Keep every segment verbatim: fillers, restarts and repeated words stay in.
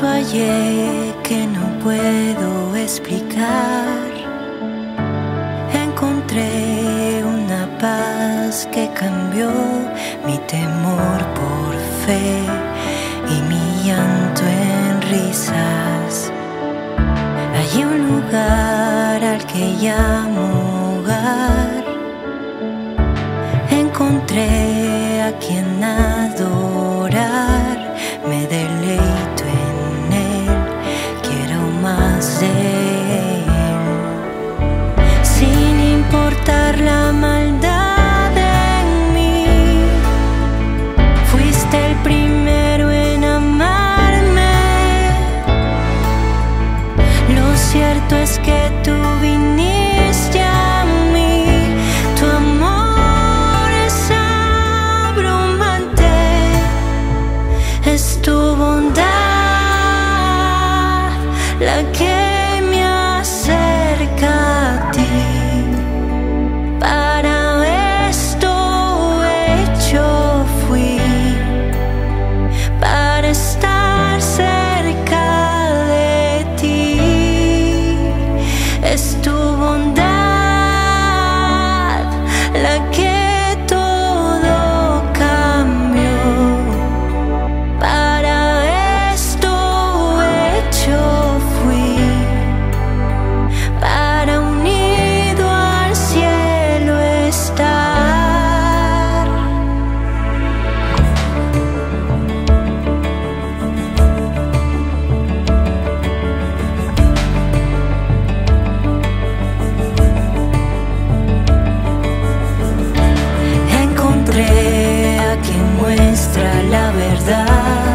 paso hallé que no puedo explicar. Encontré una paz que cambió mi temor por fe y mi llanto en risas. Hay un lugar al que llamo hogar. Encontré a quien adorar. Me deleito en él, quiero más de él. Sin importar la maldad en mí, fuiste el primero en amarme. Lo cierto es que tú viniste a mí. Tu amor es abrumante, es tu bondad la que me acerca a ti. Para esto hecho fui, para estar cerca de ti. Es tu bondad la que todo cambió. Para esto hecho fui, para unido al cielo estar. Encontré a quien muestra la verdad.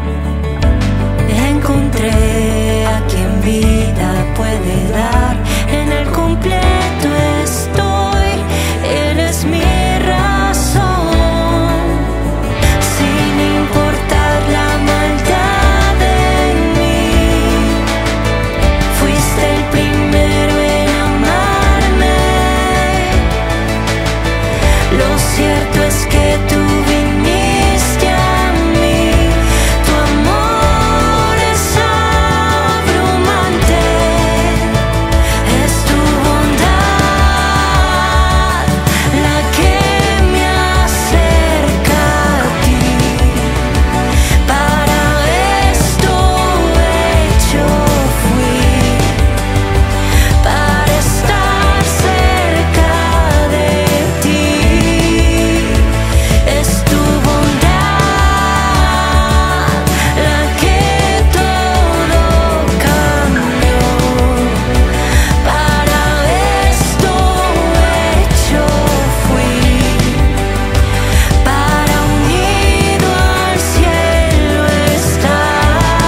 Encontré a quien vida puede dar. En el completo estoy, él es mi razón. Sin importar la maldad en mí, fuiste el primero en amarme. Lo cierto es que tú viniste a mí. Tu amor es abrumante, es tu bondad la que me acerca a ti. Para esto hecho fui, para estar cerca de ti. Es tu bondad la que todo cambió. Para esto hecho fui, para unido al cielo estar.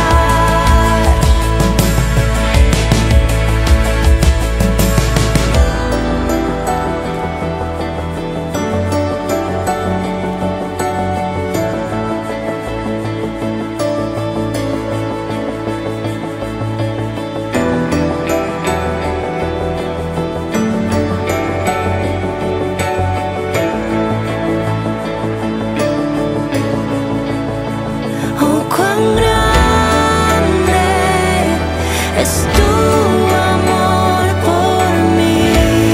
Oh, cuán grande es tu amor por mí.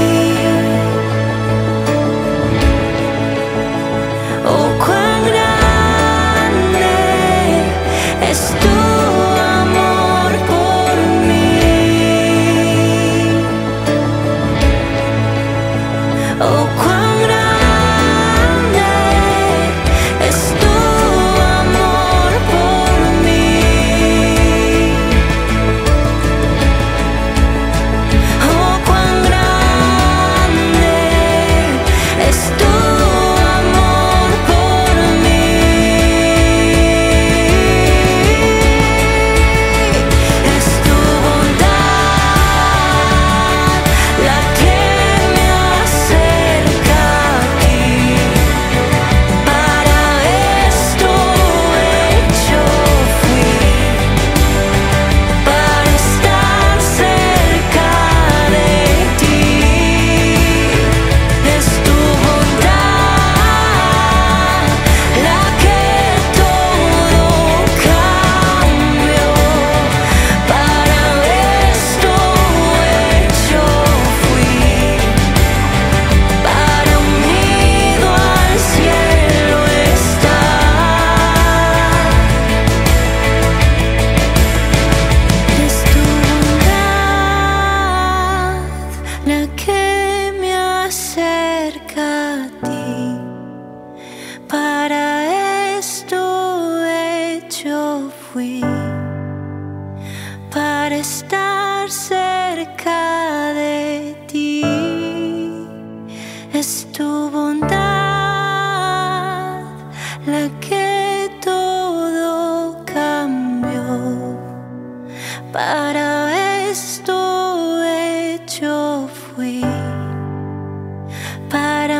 Oh, cuán grande es tu amor por mí. Oh, cuán grande es tu amor por mí. estar cerca de ti. Es tu bondad la que todo cambió. Para esto hecho fui, para